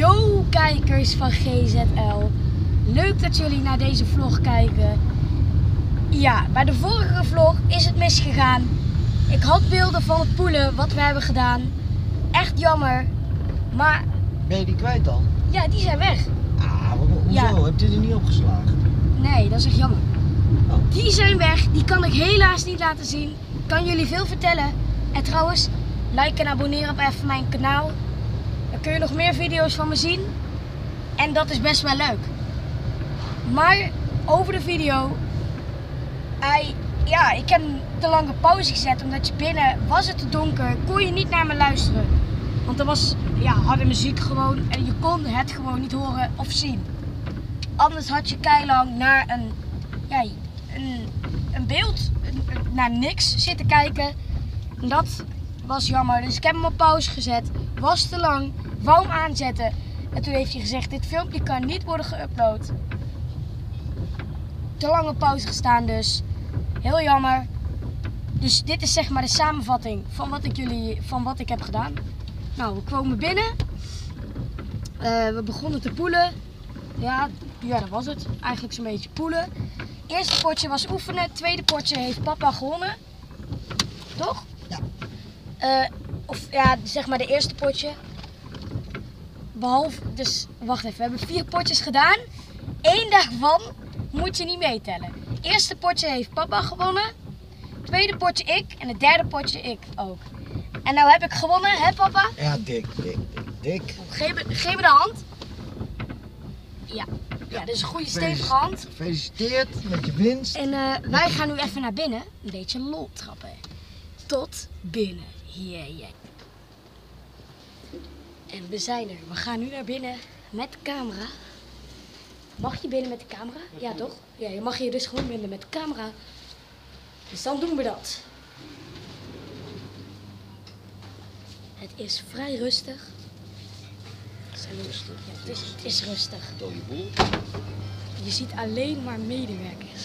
Yo kijkers van GZL, leuk dat jullie naar deze vlog kijken. Ja, bij de vorige vlog is het misgegaan. Ik had beelden van het poelen wat we hebben gedaan. Echt jammer, maar... Ben je die kwijt dan? Ja, die zijn weg. Ah, hoezo? Ja. Heb je er niet opgeslagen? Nee, dat is echt jammer. Oh. Die zijn weg, die kan ik helaas niet laten zien. Ik kan jullie veel vertellen. En trouwens, like en abonneer op even mijn kanaal. Dan kun je nog meer video's van me zien. En dat is best wel leuk. Maar over de video. Ik heb een te lange pauze gezet. Omdat je binnen was het te donker. Kon je niet naar me luisteren. Want er was harde muziek gewoon. En je kon het gewoon niet horen of zien. Anders had je keilang naar een beeld, naar niks zitten kijken. En dat was jammer. Dus ik heb hem op pauze gezet. Was te lang. Wou hem aanzetten. En toen heeft hij gezegd, dit filmpje kan niet worden geüpload. Te lang op pauze gestaan dus. Heel jammer. Dus dit is zeg maar de samenvatting van wat ik heb gedaan. Nou, we kwamen binnen. We begonnen te poelen. Ja, dat was het. Eigenlijk zo'n beetje poelen. Eerste potje was oefenen. Tweede potje heeft papa gewonnen. Toch? Ja. Zeg maar de eerste potje. Behalve, dus wacht even. We hebben 4 potjes gedaan. 1 daarvan moet je niet meetellen. Eerste potje heeft papa gewonnen. Tweede potje ik. En het derde potje ik ook. En nou heb ik gewonnen, hè papa? Ja, dik. Geef me de hand. Ja, dat is een goede stevige hand. Gefeliciteerd met je winst. En wij gaan nu even naar binnen. Een beetje lol trappen. Tot binnen. Yeah. En we zijn er. We gaan nu naar binnen met de camera. Mag je binnen met de camera? Ja, toch? Ja, je mag hier dus gewoon binnen met de camera. Dus dan doen we dat. Het is vrij rustig. Ja, het is rustig. Dode boel. Je ziet alleen maar medewerkers.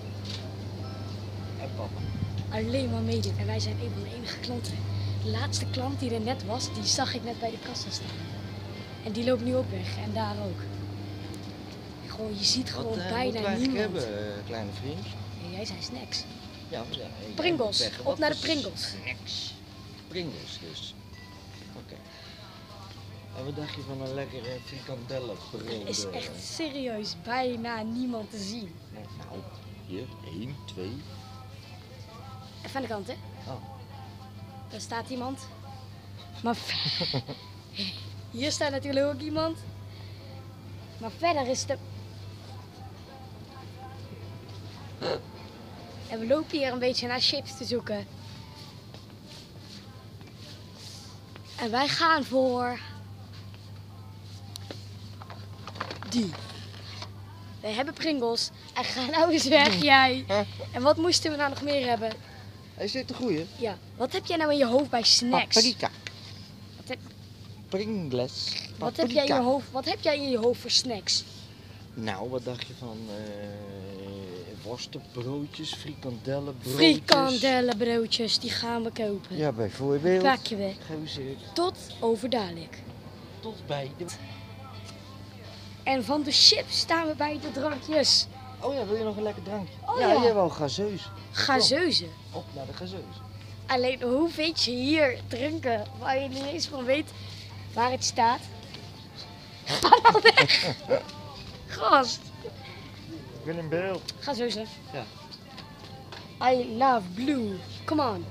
En papa. Alleen maar medewerkers. En wij zijn een van de enige klanten. De laatste klant die er net was, die zag ik net bij de kassa staan. En die loopt nu ook weg. En daar ook. Gewoon, je ziet gewoon bijna wat niemand. hebben, kleine vriend? En jij zei snacks. Ja, Pringles. Weg. Op Wat naar de voor Pringles. Snacks. Pringles dus. Oké. En wat dacht je van een lekkere frikandellenbrood? Er is echt serieus bijna niemand te zien. Nou, hier, 1, 2. Even aan de kant, hè. Oh. Daar staat iemand. Maar hier staat natuurlijk ook iemand. Maar verder is de... En we lopen hier een beetje naar chips te zoeken. En wij gaan voor... die. We hebben Pringles. En ga nou eens weg, jij. En wat moesten we nou nog meer hebben? Hij zit de goeie. Ja, wat heb jij nou in je hoofd bij snacks? Paprika. Wat heb, Pringles. wat heb jij in je hoofd voor snacks? Nou, wat dacht je van worstenbroodjes, frikandellenbroodjes? Frikandellenbroodjes, die gaan we kopen. Ja, bijvoorbeeld. Pakken we. Gehuzeerd. Tot over dadelijk. Tot bij de... En van de chips staan we bij de drankjes. Oh ja, wil je nog een lekker drankje? Oh ja, ja. jij wou gazeus. Gazeuzen. Op naar de gazeus. Alleen hoe weet je hier drinken waar je niet eens van weet waar het staat? Ga nou weg. Gast. Ik ben in beeld. Gazeuzen. Ja. I love blue. Come on.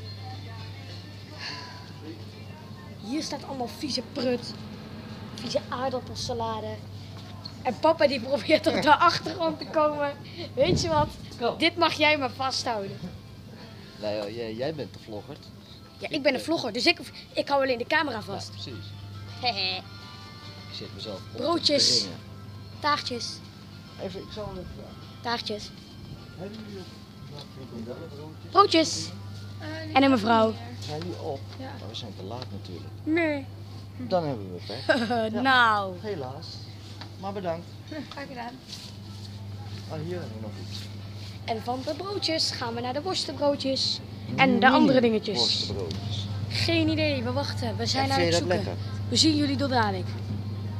Hier staat allemaal vieze prut. Vieze aardappelsalade. En papa die probeert op de achtergrond te komen. Weet je wat? Kom. Dit mag jij maar vasthouden. Nou ja, jij bent de vlogger. Ja, ik ben een vlogger, dus ik hou alleen de camera vast. Ja, precies. Hehe. Ik zet mezelf op Broodjes. te ringen. Taartjes. Even, ik zal het even vragen. Taartjes. Hebben jullie nog frikandellenbroodjes? Broodjes. En een mevrouw. Zijn die op? Ja. Maar we zijn te laat natuurlijk. Nee. Dan hebben we pech. Nou. Helaas. Maar bedankt. Graag gedaan. Oh, hier hebben we nog iets. En van de broodjes gaan we naar de worstenbroodjes. En de andere dingetjes. Worstenbroodjes. Geen idee, we wachten. We zijn En aan vind het je dat zoeken. lekker? We zien jullie tot dadelijk.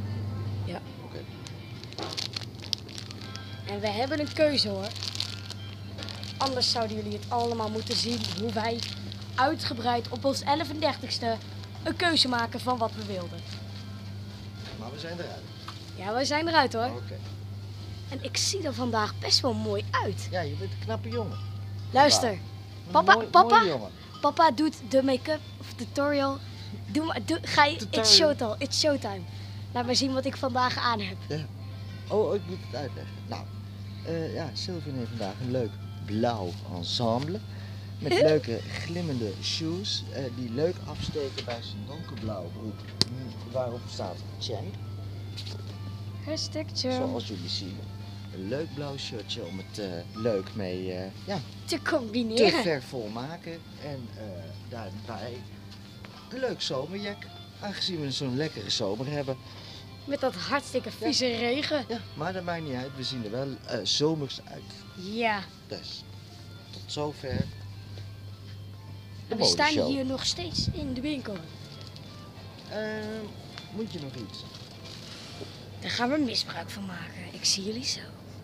En we hebben een keuze hoor. Anders zouden jullie het allemaal moeten zien hoe wij uitgebreid op ons 11e een keuze maken van wat we wilden. Maar we zijn eruit. Ja, we zijn eruit hoor. Oké. En ik zie er vandaag best wel mooi uit. Ja, je bent een knappe jongen. Luister, Een papa, mooie jongen. papa doet de make-up of tutorial. Ga je, it's showtime. Laat maar zien wat ik vandaag aan heb. Ja. Oh, ik moet het uitleggen. Nou, ja, Sylvian heeft vandaag een leuk blauw ensemble. Met leuke glimmende shoes die leuk afsteken bij zijn donkerblauwe broek. Waarop staat Chen. Stukje Zoals jullie zien. Een leuk blauw shirtje om het leuk mee ja, te te combineren. ver volmaken. En daarbij een leuk zomerjack. Aangezien we zo'n lekkere zomer hebben. Met dat hartstikke vieze regen. Ja, maar dat maakt niet uit. We zien er wel zomers uit. Ja. Dus tot zover. De En we staan modeshow. hier nog steeds in de winkel. Moet je nog iets? Daar gaan we misbruik van maken. Ik zie jullie zo.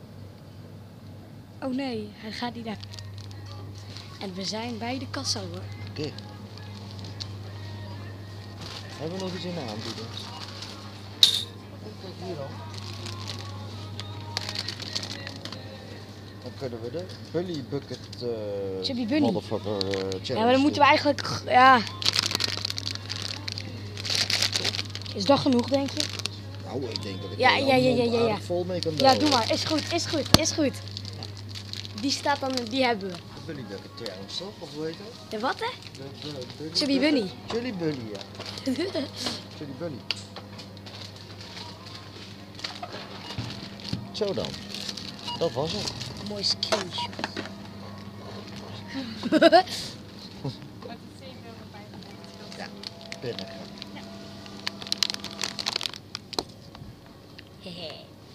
Oh nee, hij gaat niet naar. En we zijn bij de kassa hoor. Oké. Hebben we nog iets in de aanbieding? Kijk hier dan. Dan kunnen we de Bully Bucket Chubby Bunny. Motherfucker challenge Ja, maar dan moeten we eigenlijk. Ja. Is dat genoeg, denk je? Nou, ik denk dat ik Ja, er ja. aardig vol mee kan Ja, douwen. doe maar. Is goed. Die staat dan, die hebben we. De Bully Bucket challenge toch? Of hoe heet dat? De wat hè? De Chubby Bunny. Chubby Bunny, ja. Chubby Bunny. Zo dan. Dat was het. Mooi screenshot. Ja, binnen. Hehe.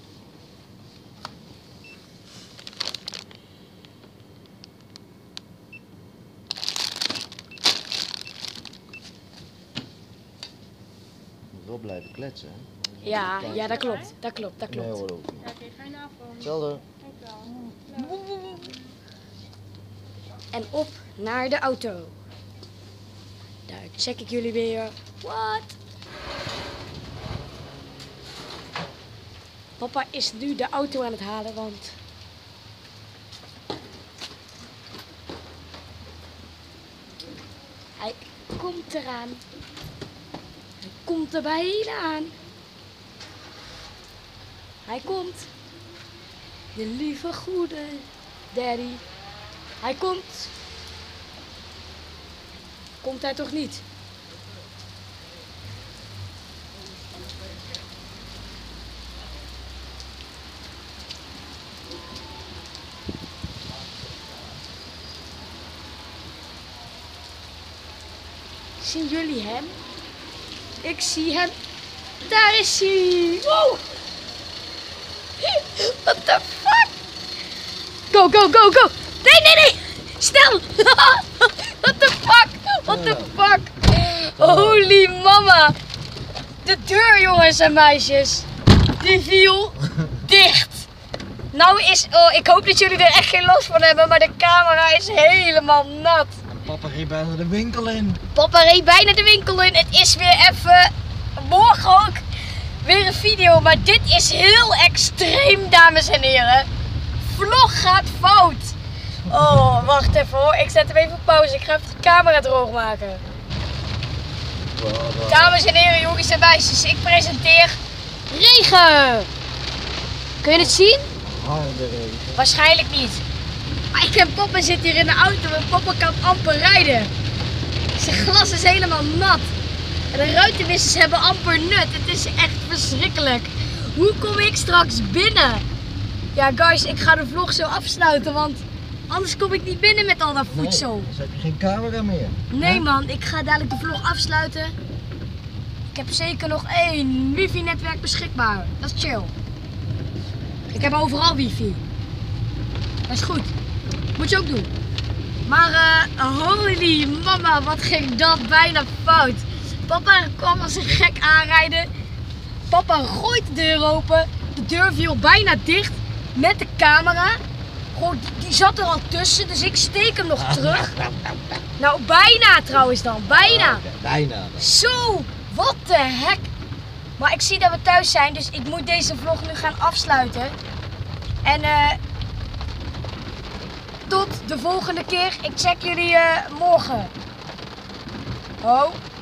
Moet wel blijven kletsen, hè? Ja, dat klopt. Nee hoor, dat hoeft niet. Oké, fijne avond. Hetzelfde. Dankjewel. En op naar de auto. Daar check ik jullie weer. Wat? Papa is nu de auto aan het halen, want... Hij komt eraan. Hij komt er bijna aan. Hij komt. De lieve goede daddy. Hij komt. Komt hij toch niet? Zien jullie hem? Ik zie hem. Daar is hij. Wow. What the fuck? Go. Nee. Snel. What the fuck? Holy mama. De deur, jongens en meisjes. Die viel dicht. Nou is... Oh, ik hoop dat jullie er echt geen last van hebben, maar de camera is helemaal nat. Papa ging bijna de winkel in. Papa reed bijna de winkel in. Het is weer even... Morgen ook weer een video, maar dit is heel extreem, dames en heren. Vlog gaat fout. Oh, wacht even hoor. Ik zet hem even op pauze. Ik ga even de camera droog maken. Dames en heren, jongens en meisjes, ik presenteer regen. Kun je het zien? Harde regen. Waarschijnlijk niet. Maar ik en papa zitten hier in de auto en papa kan amper rijden. Zijn glas is helemaal nat. En de ruitenwissers hebben amper nut. Het is echt verschrikkelijk. Hoe kom ik straks binnen? Ja guys, ik ga de vlog zo afsluiten, want anders kom ik niet binnen met al dat voedsel. Nee, dus heb je geen camera meer. Nee man, ik ga dadelijk de vlog afsluiten. Ik heb zeker nog 1 wifi-netwerk beschikbaar. Dat is chill. Ik heb overal wifi. Dat is goed. Moet je ook doen. Maar holy mama, wat ging dat bijna fout. Papa kwam als een gek aanrijden. Papa gooit de deur open. De deur viel bijna dicht. met de camera. Gewoon, die zat er al tussen, dus ik steek hem nog terug. Nou, bijna trouwens dan, bijna. Oké, bijna dan. Zo, wat de hek. Maar ik zie dat we thuis zijn, dus ik moet deze vlog nu gaan afsluiten. En tot de volgende keer. Ik check jullie morgen. Oh.